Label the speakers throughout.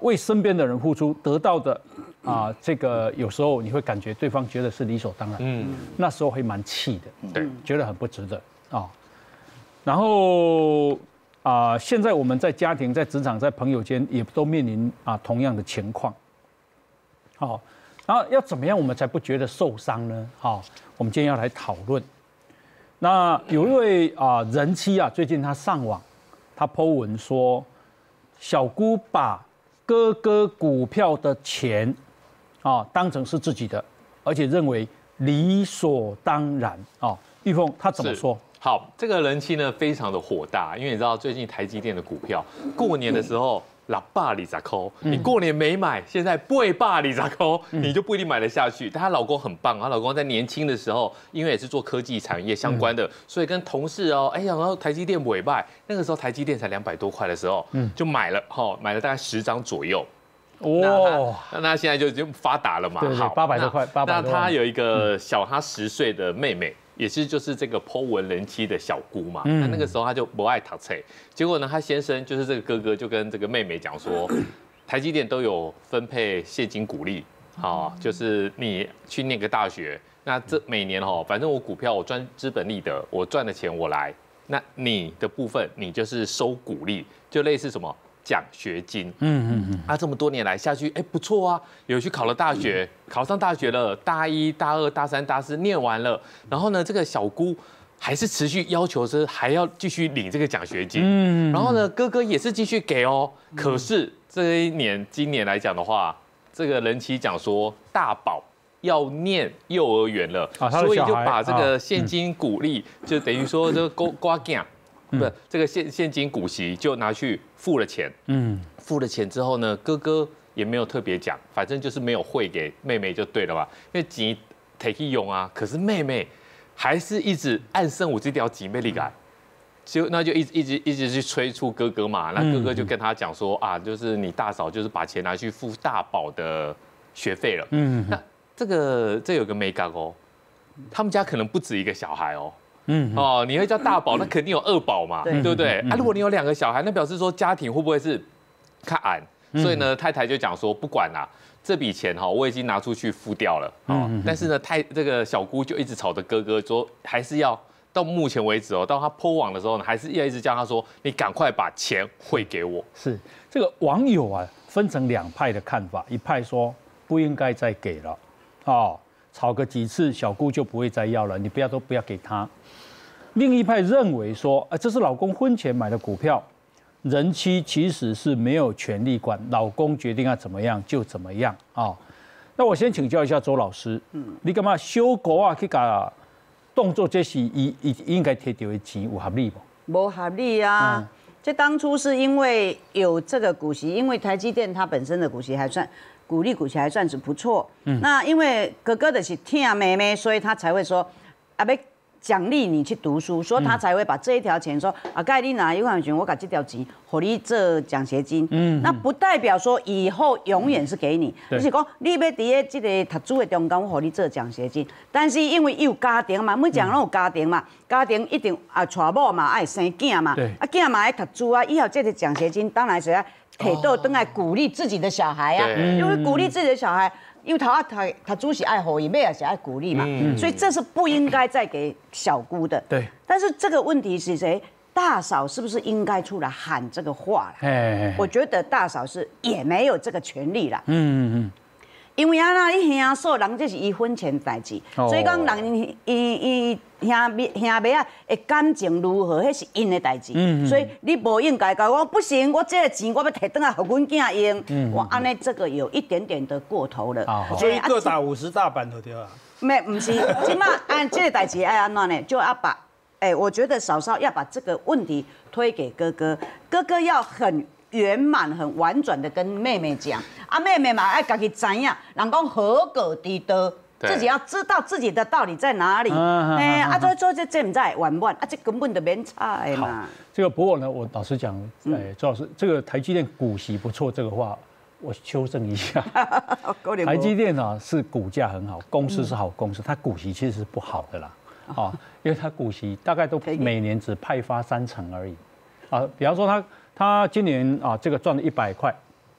Speaker 1: 为身边的人付出得到的这个有时候你会感觉对方觉得是理所当然，那时候会蛮气的，
Speaker 2: 对，
Speaker 1: 觉得很不值得啊。然后现在我们在家庭、在职场、在朋友间也都面临同样的情况，好，然后要怎么样我们才不觉得受伤呢？好，我们今天要来讨论。那有一位人妻最近他上网，他 po 文说，小姑把哥哥股票的钱当成是自己的，而且认为理所当然玉凤他怎么说？
Speaker 2: 好，这个人妻呢非常的火大，因为你知道最近台积电的股票，过年的时候620块，你过年没买，现在820块，你就不一定买得下去。但她老公很棒，她老公在年轻的时候，因为也是做科技产业相关的，所以跟同事然后台积电尾卖，那个时候台积电才200多块的时候，就买了，买了大概10张左右。那现在就发达了嘛，
Speaker 1: 好，800多块，800多。
Speaker 2: 那他有一个小他10岁的妹妹。也是就是这个 po 文人妻的小姑嘛，那个时候他就不爱读册，结果呢，他先生就是这个哥哥就跟这个妹妹讲说，台积电都有分配现金股利，就是你去念个大学，那这每年反正我股票我赚资本利得，我赚的钱我来，那你的部分你就是收股利，就类似什么奖学金，这么多年来下去，不错啊，有去考了大学，考上大学了，大1、大2、大3、大4念完了，然后呢，这个小姑还是持续要求是还要继续领这个奖学金，然后呢，哥哥也是继续给可是今年来讲的话，这个人妻讲说大宝要念幼儿园了，所以就把这个现金股利，就等于说这个瓜囝。不，这个现金股息就拿去付了钱，付了钱之后呢，哥哥也没有特别讲，反正就是没有汇给妹妹就对了嘛，因为钱提用可是妹妹还是一直按剩我这条钱没理改，那就一直去催促哥哥嘛，那哥哥就跟他讲说就是你大嫂就是把钱拿去付大宝的学费了，那这有个美感他们家可能不止一个小孩你会叫大宝，那肯定有2宝嘛，对不对？如果你有2个小孩，那表示说家庭会不会是看暗？所以呢，太太就讲说，不管啦，这笔钱我已经拿出去付掉了，但是呢，这个小姑就一直吵着哥哥说，还是要到目前为止到他PO网的时候呢，还是要一直叫他说，你赶快把钱汇给我。
Speaker 1: 是这个网友分成2派的看法，一派说不应该再给了，吵个几次，小姑就不会再要了，你都不要给他。另一派认为说，这是老公婚前买的股票，人妻其实是没有权利管，老公决定要怎么样就怎么样那我先请教一下周老师，你干嘛小姑去把动作这是应该摕到的钱有合理不？
Speaker 3: 不合理啊！这当初是因为有这个股息，因为台积电它本身的股息还算。股息还算是不错，那因为哥哥的是疼妹妹，所以他才会说要奖励你去读书，所以他才会把这一条钱说盖你拿1万元，我把这条钱给你做奖学金。那不代表说以后永远是给你，就是讲你要在这个读书的中间，我给你做奖学金。但是因为有家庭嘛，每讲拢有家庭嘛，家庭一定娶某嘛，爱生囝嘛，囝嘛爱读书以后这个奖学金当然是要摕到回来鼓励自己的小孩因为鼓励自己的小孩。因为他读书是爱互伊，妹也是爱鼓励嘛，所以这是不应该再给小姑的。
Speaker 1: 对。
Speaker 3: 但是这个问题是谁？大嫂是不是应该出来喊这个话啦？我觉得大嫂是也没有这个权利啦。因为伊兄嫂人这是伊婚前代志，所以讲人伊兄妹的感情如何，迄是因的代志。所以你不应该讲我不行，我这个钱我要摕回来给阮囝用。我安尼这个有一点点的过头了。
Speaker 4: 所以各打50大板就对了。
Speaker 3: 不是，起码按这个代志爱安怎呢？就要把，我觉得嫂嫂要把这个问题推给哥哥，哥哥要很圆满、很婉转的跟妹妹讲，妹妹嘛爱自己知影，人讲合格之道，自己要知道自己的道理在哪里。做这唔知完不完？这根本就免差的嘛。
Speaker 1: 这个不过呢，我老实讲，周老师，这个台积电股息不错，这个话我修正一下。台积电是股价很好，公司是好公司，它股息其实是不好的啦。因为它股息大概都每年只派发30%而已。比方说他今年这个赚了100块，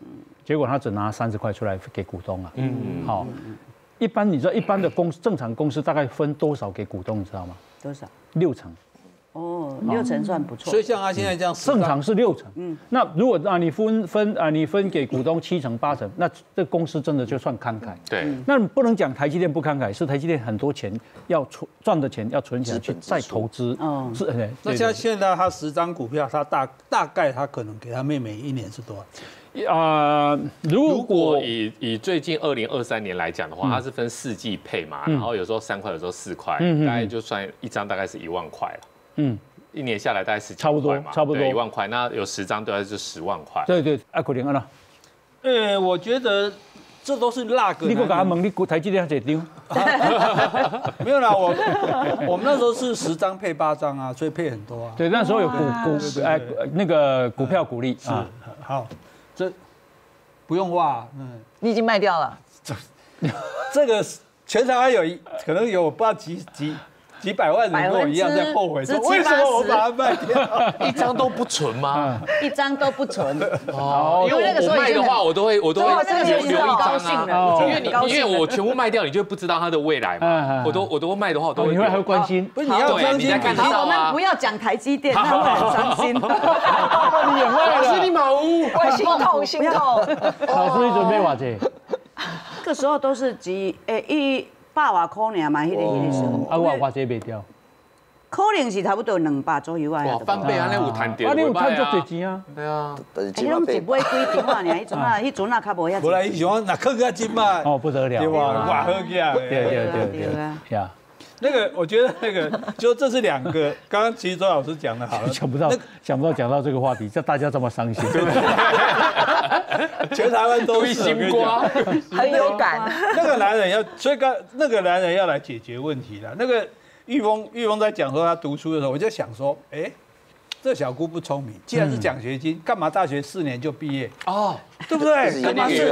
Speaker 1: 结果他只拿30块出来给股东啊。好，一般你知道一般的正常公司大概分多少给股东，你知道吗？
Speaker 3: 多少
Speaker 1: ？6成。
Speaker 3: 哦，6成算不错。
Speaker 4: 所以像他现在这样，
Speaker 1: 正常是6成。那如果你分给股东7成8成，那这公司真的就算慷慨。
Speaker 2: 对。
Speaker 1: 那你不能讲台积电不慷慨，是台积电很多钱要赚的钱要存起来去再投资。是。
Speaker 4: 那现在他10张股票，他大概他可能给他妹妹1年是多少钱？
Speaker 2: 如果以最近2023年来讲的话，它是分4季配嘛，然后有时候3块，有时候4块，大概就算一张大概是1万块了。1年下来大概10几块嘛，差不多1万块。那有10张，大概就10万块。
Speaker 1: 对，可能啊。
Speaker 4: 我觉得这都是那个。
Speaker 1: 你给他问，你台积电还几张？
Speaker 4: 没有啦，我们那时候是10张配8张啊，所以配很多啊。
Speaker 1: 对，那时候有那个股票股利啊。
Speaker 4: 好，这不用挖，
Speaker 5: 你已经卖掉了。
Speaker 4: 这个全台湾可能有不知道几百万人跟我一样在后悔，说为什么我把它卖掉？
Speaker 2: 一张都不存吗？
Speaker 3: 一张都不存。
Speaker 2: 哦，因为我卖的话，我都会留一张啊。因为我全部卖掉，你就不知道它的未来嘛。我都会卖的话，我都会。
Speaker 1: 你会关心？
Speaker 4: 不是你要关心，
Speaker 3: 我们不要讲台积电，他会很伤心。
Speaker 1: 你也卖了，
Speaker 2: 是你马屋，
Speaker 5: 我心痛。
Speaker 1: 老师，你准备多少？
Speaker 3: 那个时候都是100多块尔嘛，迄个时候。
Speaker 1: 我这卖掉。
Speaker 3: 可能是差不多200左右啊。
Speaker 2: 哇，翻倍啊！那有赚掉。
Speaker 1: 你有赚足多钱啊？
Speaker 2: 对啊。
Speaker 3: 你拢一买几张啊？迄阵啊，较无遐。
Speaker 4: 不然伊想那坑个金嘛。
Speaker 1: 哦，不得了。
Speaker 4: 对吧？哇，好起来。
Speaker 1: 对呀。
Speaker 4: 那个，我觉得那个，就这是2个。刚刚其实周老师讲的好了，
Speaker 1: 想不到讲到这个话题，叫大家这么伤心，对不对？
Speaker 4: 全台湾都是
Speaker 2: 心瓜，
Speaker 5: 很有感。
Speaker 4: 那个男人所以那个男人要来解决问题了。那个玉峰在讲说他读书的时候，我就想说，这小姑不聪明，既然是奖学金，干嘛大学4年就毕业？哦，对不对？干嘛是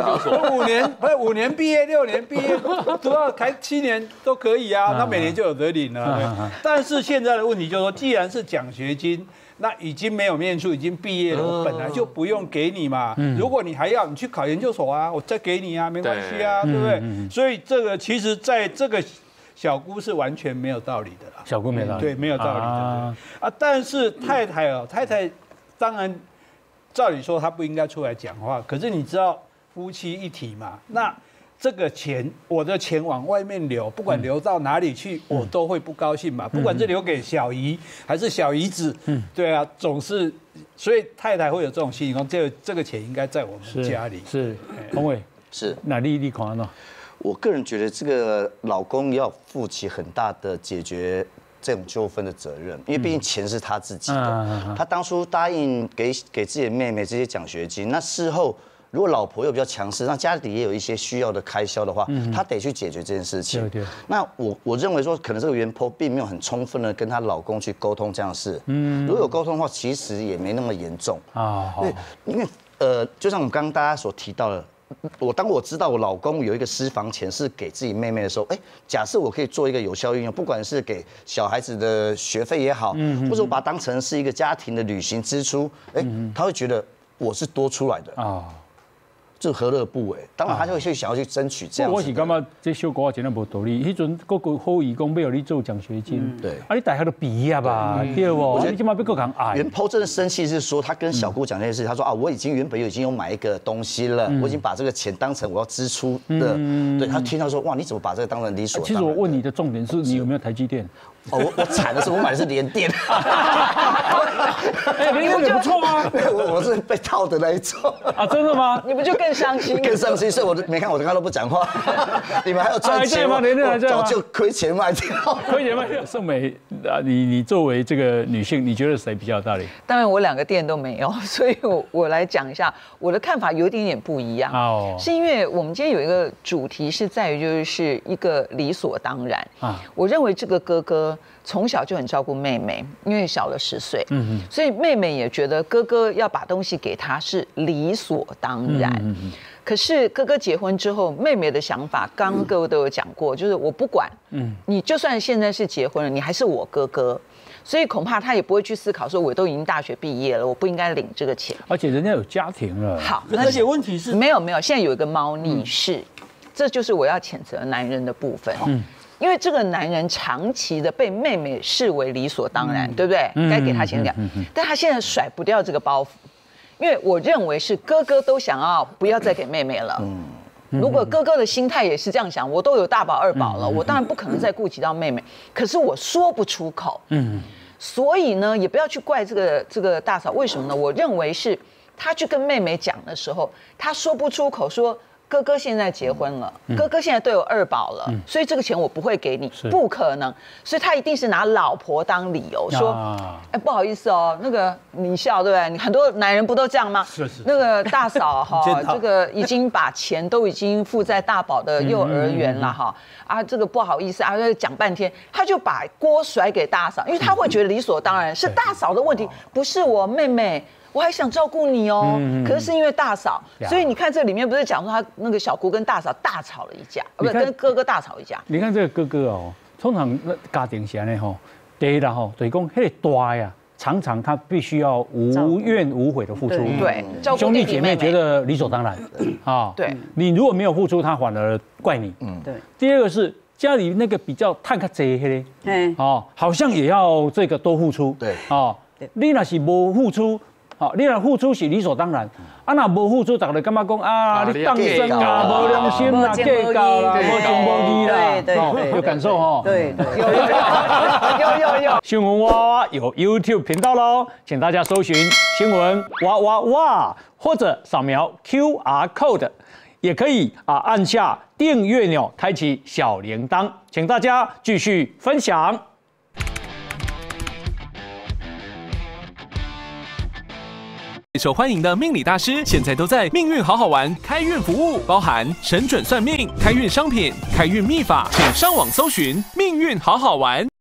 Speaker 4: 5年毕业，6年毕业，读到才7年都可以啊，那每年就有得领了。但是现在的问题就是说，既然是奖学金，那已经没有念书，已经毕业了，我本来就不用给你嘛。如果你还要，你去考研究所啊，我再给你啊，没关系啊，对不对？所以这个其实在这个小姑是完全没有道理的啦。
Speaker 1: 小姑没道理，
Speaker 4: 对，没有道理的。但是太太当然照理说她不应该出来讲话，可是你知道夫妻一体嘛，那这个钱，我的钱往外面流，不管流到哪里去，我都会不高兴嘛。不管是留给小姨还是小姨子，对啊，总是，所以太太会有这种心情，这个钱应该在我们家里。
Speaker 1: 是，洪伟
Speaker 6: 是，
Speaker 1: 那你看呢？
Speaker 6: 我个人觉得这个老公要负起很大的解决这种纠纷的责任，因为毕竟钱是他自己的，他当初答应给自己的妹妹这些奖学金，那事后如果老婆又比较强势，那家里也有一些需要的开销的话，他得去解决这件事情。对。那我认为说，可能这个原 po 并没有很充分的跟她老公去沟通这样的事。如果有沟通的话，其实也没那么严重啊。因为就像我们刚刚大家所提到的。当我知道我老公有一个私房钱是给自己妹妹的时候，假设我可以做一个有效运用，不管是给小孩子的学费也好，或者我把它当成是一个家庭的旅行支出，他会觉得我是多出来的啊。这何乐不为？当然，他就会去想要去争取这样子。
Speaker 1: 我是感觉这小姑真的无道理。迄阵个好义工要你做奖学金，对，你大学都毕业吧，对不？我觉得起码比个人爱。
Speaker 6: 袁抛真的生气是说，他跟小姑讲这件事，他说啊，我原本已经有买一个东西了，我已经把这个钱当成我要支出的。对他听到说，哇，你怎么把这个当成理所当然？
Speaker 1: 其实我问你的重点是你有没有台积电？
Speaker 6: 我惨的是，我买的是联电。
Speaker 1: 联电也不错啊。
Speaker 6: 我是被套的那一种
Speaker 1: 啊，真的吗？
Speaker 5: 你不就更伤心？
Speaker 6: 更伤心，所以我没看，我刚刚都不讲话。你们还有赚钱吗？我早就亏钱卖掉。
Speaker 1: 亏钱卖掉。盛美啊，你作为这个女性，你觉得谁比较有道理？
Speaker 5: 当然，我2个店都没有，所以我来讲一下我的看法，有一点点不一样。哦，是因为我们今天有一个主题是在于就是一个理所当然啊。我认为这个哥哥从小就很照顾妹妹，因为小了10岁，所以妹妹也觉得哥哥要把东西给她是理所当然。可是哥哥结婚之后，妹妹的想法，刚刚各位都有讲过，就是我不管，你就算现在是结婚了，你还是我哥哥， 所以恐怕他也不会去思考说，我都已经大学毕业了，我不应该领这个钱。
Speaker 1: 而且人家有家庭了。
Speaker 5: 好，
Speaker 4: 而且问题是
Speaker 5: 没有，现在有一个猫腻是，这就是我要谴责男人的部分。因为这个男人长期的被妹妹视为理所当然，对不对？该给他钱讲，但他现在甩不掉这个包袱，因为我认为是哥哥都想要不要再给妹妹了。如果哥哥的心态也是这样想，我都有大宝二宝了，我当然不可能再顾及到妹妹，可是我说不出口。所以呢，也不要去怪这个大嫂，为什么呢？我认为是他去跟妹妹讲的时候，他说不出口说。哥哥现在结婚了，哥哥现在都有二宝了，所以这个钱我不会给你，不可能，所以他一定是拿老婆当理由说，不好意思哦，那个你笑对不对？很多男人不都这样吗？
Speaker 4: 是。
Speaker 5: 那个大嫂哈，这个已经把钱都已经付在大宝的幼儿园了哈，这个不好意思讲半天，他就把锅甩给大嫂，因为他会觉得理所当然是大嫂的问题，不是我妹妹。我还想照顾你哦，可是因为大嫂，所以你看这里面不是讲说他那个小姑跟大嫂大吵了一架，不是跟哥哥大吵一架。
Speaker 1: 你看这个哥哥哦，通常家庭是安尼吼，第一啦吼，就是讲那个大呀，常常他必须要无怨无悔的付出，
Speaker 5: 对，
Speaker 1: 兄弟姐妹觉得理所当然啊。
Speaker 5: 对，
Speaker 1: 你如果没有付出，他反而怪你。
Speaker 3: 对。
Speaker 1: 第二个是家里那个比较探较济的，好像也要这个多付出。
Speaker 6: 对，
Speaker 1: 你若是无付出。你若付出是理所当然，若无付出，大家感觉讲你当真啊，无良心啦，计较啦，无情无义啦，
Speaker 3: 对，
Speaker 1: 有感受哦。
Speaker 3: 对，
Speaker 5: 有。
Speaker 1: 新闻哇哇有 YouTube 频道喽，请大家搜寻新闻哇哇哇，或者扫描 QR code， 也可以按下订阅钮，开启小铃铛，请大家继续分享。
Speaker 7: 受欢迎的命理大师，现在都在命运好好玩开运服务，包含神准算命、开运商品、开运秘法，请上网搜寻命运好好玩。